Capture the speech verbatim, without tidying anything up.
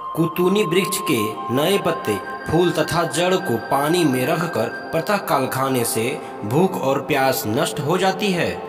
कुतुनी वृक्ष के नए पत्ते, फूल तथा जड़ को पानी में रखकर प्रातःकाल खाने से भूख और प्यास नष्ट हो जाती है।